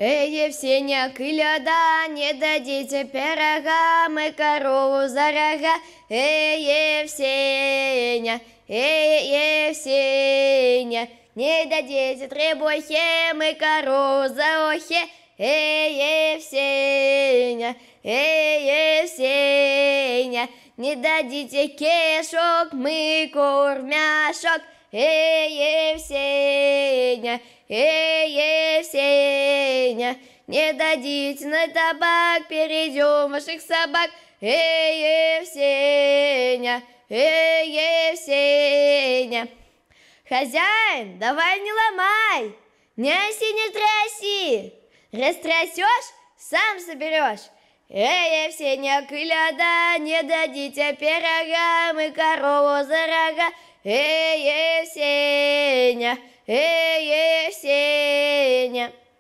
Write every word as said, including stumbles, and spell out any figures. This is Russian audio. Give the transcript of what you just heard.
Эй, Евсеня, кыляда, не дадите пирога, мы корову за рога. Эй, Евсеня, эй, Евсеня, не дадите требухе, мы корову за охе. Эй, Евсеня, эй, Евсеня, не дадите кешок, мы кормяшок. Эй, Евсеня, эй, Евсеня, не дадите на табак, перейдем ваших собак. Эй, Евсеня, эй, Евсеня. Хозяин, давай не ломай, не оси, не тряси, растрясешь, сам соберешь. Эй, Евсеня, кыляда, не дадите пирога, мы корову за рога. Эй, Евсеня, эй, Евсеня.